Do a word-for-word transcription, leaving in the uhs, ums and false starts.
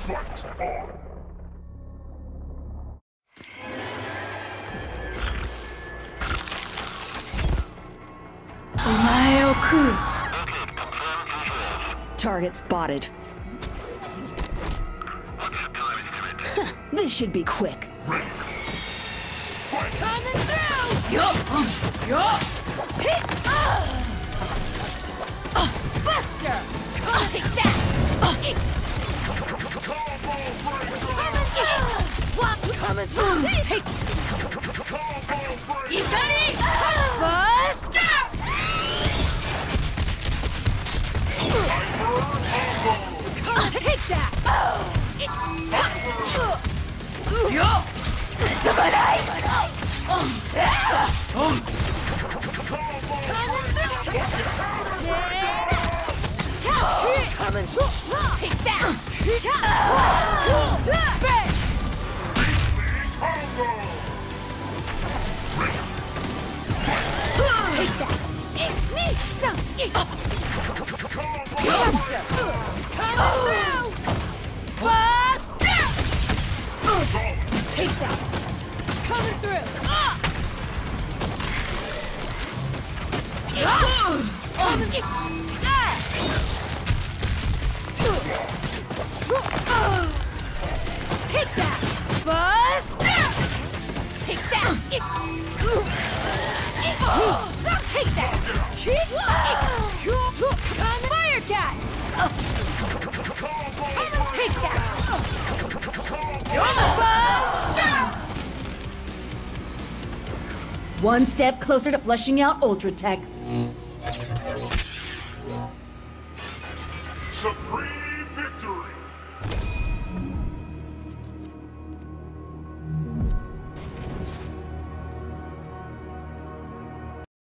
Fight on! Target spotted. This should be quick. Coming through! Yo! Yo! Hit! Uh! Uh, Buster! I'll take that! Uh, Coming through! Coming through! Take! Ikari! Buster! I'll take that! Yo! Samurai! Coming through! Take that! Bang! Take that! It's me! Some! Buster! Coming through! Buster! Take that! Coming through! Ah! Coming through! Take that! Buster! Take that! Take that! Fire cat! Take that! Buster! One step closer to flushing out Ultra Tech. Supreme!